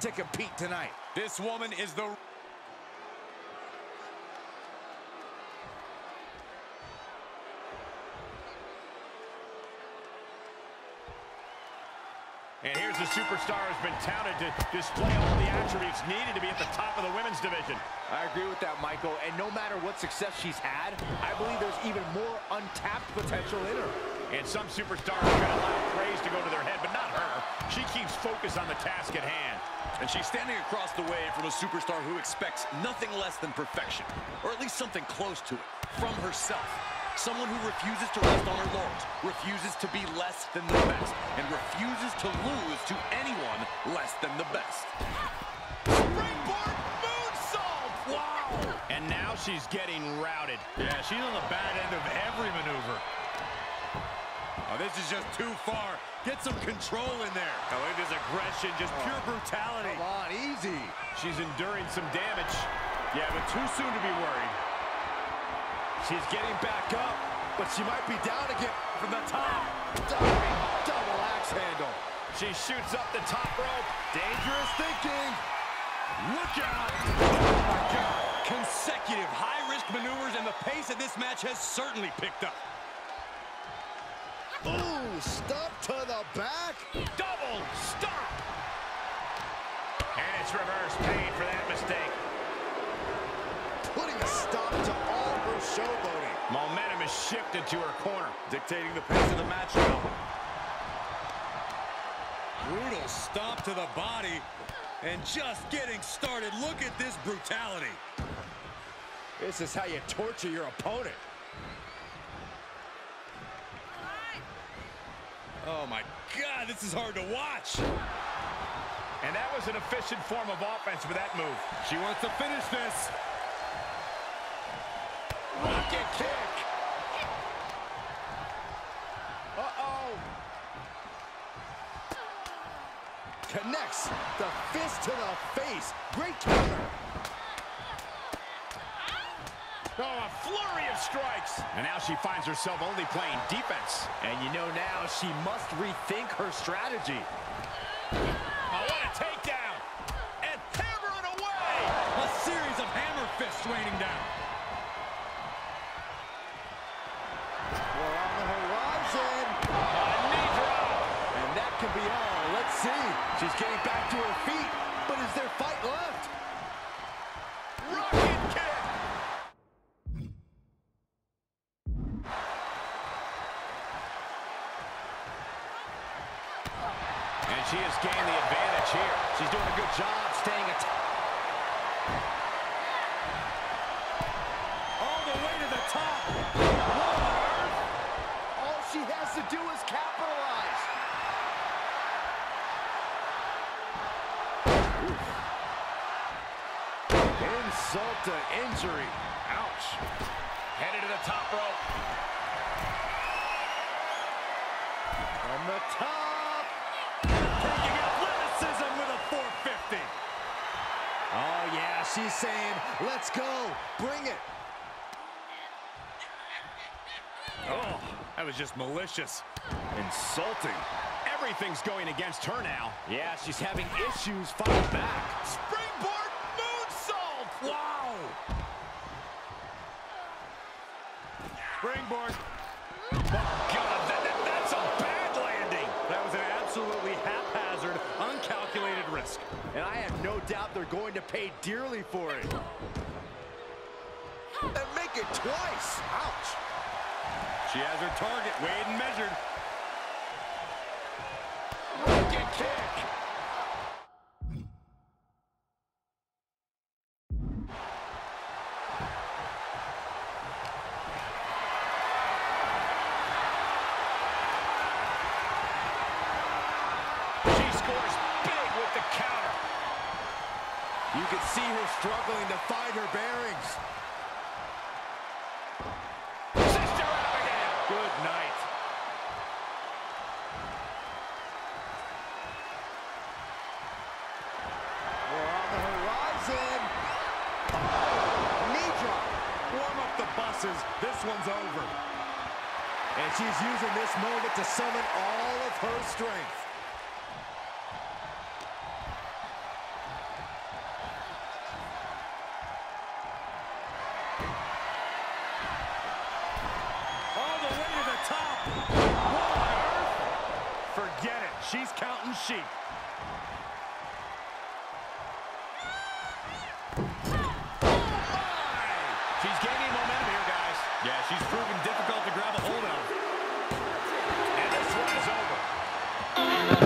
to compete tonight. This woman is the... And here's a superstar who's been touted to display all the attributes needed to be at the top of the women's division. I agree with that, Michael. And no matter what success she's had, I believe there's even more untapped potential in her. And some superstars are going to allow praise to go to their head, but not her. She keeps focus on the task at hand. And she's standing across the way from a superstar who expects nothing less than perfection, or at least something close to it, from herself. Someone who refuses to rest on her laurels, refuses to be less than the best, and refuses to lose to anyone less than the best. Springboard moonsault! Wow! And now she's getting routed. Yeah, she's on the bad end of every maneuver. Oh, this is just too far. Get some control in there. Oh, look at this aggression, just pure brutality. Come on, easy. She's enduring some damage. Yeah, but too soon to be worried. She's getting back up, but she might be down again from the top. Diving double axe handle. She shoots up the top rope. Dangerous thinking. Look out! Oh my God. Consecutive high-risk maneuvers, and the pace of this match has certainly picked up. Ooh, stop to the back. Double stop! And it's reverse pain for that mistake. Putting a stop to all her showboating. Momentum is shifted to her corner. Dictating the pace of the match now. Brutal stomp to the body, and just getting started. Look at this brutality. This is how you torture your opponent. Oh my God, this is hard to watch. And that was an efficient form of offense with that move. She wants to finish this. Rocket kick. Uh-oh. Connects the fist to the face. Great counter. Oh, a flurry of strikes. And now she finds herself only playing defense. And you know now she must rethink her strategy. Oh, what a takedown. And hammering away. A series of hammer fists raining down. We're on the horizon. A knee drop. And that could be all. Let's see. She's getting back to her feet. But is there fight left? Rocket kick. And she has gained the advantage here. She's doing a good job staying all the way to the top. What on earth? All she has to do is capitalize. Oof. Insult to injury. Ouch. Headed to the top rope. From the top. Taking athleticism with a 450. Oh, yeah, she's saying, let's go. Bring it. Oh, that was just malicious. Insulting. Everything's going against her now. Yeah, she's having issues fighting back. Springboard moonsault! Wow. Springboard. God, that's a bad landing. That was an absolutely haphazard, uncalculated risk. And I have no doubt they're going to pay dearly for it. And make it twice. Ouch. She has her target weighed and measured. Rocket kick. She scores big with the counter. You can see her struggling to find her bearings. Sister Abigail. Good night. We're on the horizon. Knee drop. Warm up the buses. This one's over. And she's using this moment to summon all of her strength. the way to the top. What on earth? Forget it. She's counting sheep. She's gaining momentum here, guys. Yeah, she's proven difficult to grab a hold of. And this one is over.